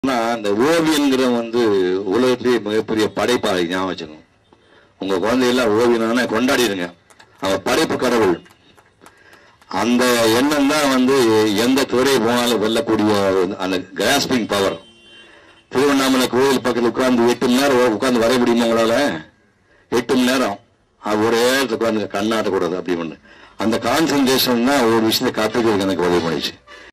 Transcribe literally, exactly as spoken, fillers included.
அந்த ஓவியங்கிற வந்து உலகத்திலேயே மிகப்பெரிய படைப்பாளி ஞாபகம் வச்சுக்கணும். உங்க குழந்தையெல்லாம் ஓவியனான கொண்டாடிடுங்க. அவன் படைப்பு கடவுள். அந்த எண்ணம் தான் வந்து எந்த துறை போனாலும் வெல்லக்கூடிய அந்த கிராஸ்பிங் பவர். திருவண்ணாமலை கோயில் பக்கத்தில் உட்கார்ந்து எட்டு மணி நேரம் உட்கார்ந்து வரைய முடியுமா உங்களால? எட்டு மணி நேரம் ஒரே இடத்துல உட்காந்து கண்ணாட்டக்கூடாது அப்படின்னு அந்த கான்சன்ட்ரேஷன் தான் ஒரு விஷயத்தை கற்றுக்கிறதுக்கு எனக்கு உதவி பண்ணிச்சு.